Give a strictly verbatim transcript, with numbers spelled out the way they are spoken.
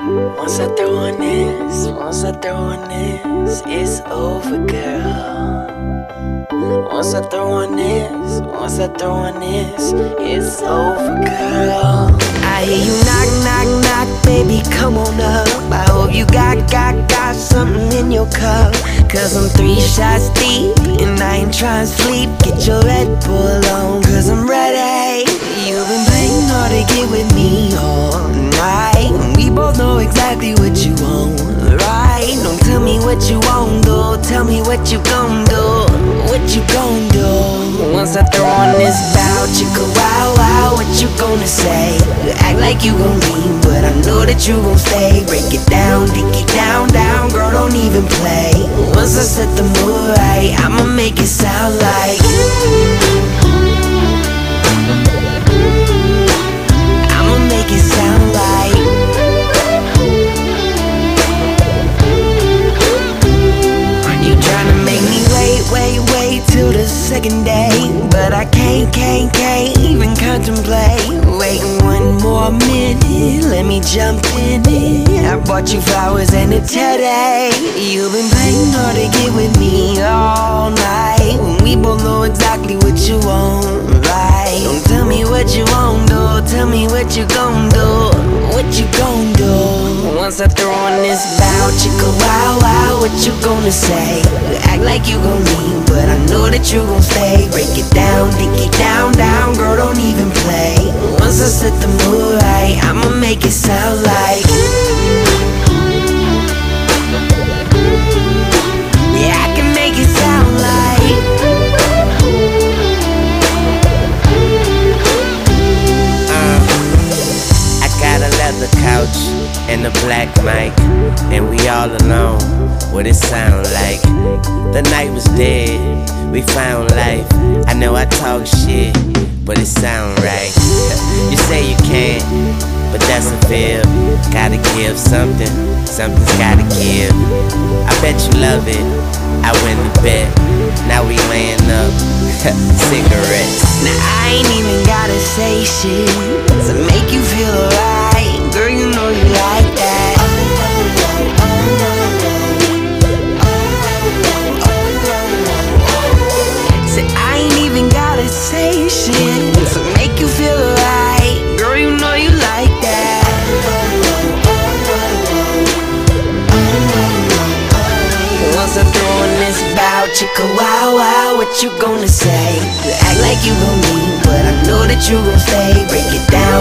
Once I throw on this, once I throw on this, it's over, girl. Once I throw on this, once I throw on this, it's over, girl. I hear you knock, knock, knock, baby, come on up. I hope you got, got, got something in your cup. Cause I'm three shots deep, and I ain't trying to sleep. Get your Red Bull on, cause I'm ready. You've been playing hard to get with me all night. We both know exactly what you want, right? Don't tell me what you won't do, tell me what you gon' do, what you gon' do. Once I throw on this bow, chicka wow wow, what you gonna say? You act like you gon' leave, but I know that you gon' stay. Break it down, dig it down, down, girl, don't even play. Once I set the mood right, I'ma make it sound like I'ma make it sound like you tryna make me wait, wait, wait till the second day, but I can't, can't, can't even contemplate waiting one more minute. Let me jump in it. I bought you flowers and a teddy. You've been playing hard to get with me all night. We both know exactly what you want, right? Don't tell me what you won't do, tell me what you gon' do, what you gon' do. Once I throw on this bow, chicka wow wow, what you gonna say? You act like you gon' leave, but I know that you gon' stay. Break it down, dig it down, down, girl, don't even play. Once I set the mood right, I'ma make it sound like yeah, I can make it sound like uh, I got a leather couch and a black mic, and we all alone. What it sound like? The night was dead, we found life. I know I talk shit, but it sound right. You say you can't, but that's a fib. Gotta give something, something's gotta give. I bet you love it, I win the bet. Now we laying up, cigarettes. Now I ain't even gotta say shit to make you feel alright. Girl, you know you like that. Say I ain't even gotta say shit to make you feel alright. Girl, you know you like that. Once I throw on this bow, chicka wow wow, what you gonna say? You act like you gon' leave, but I know that you gon' stay. Break it down,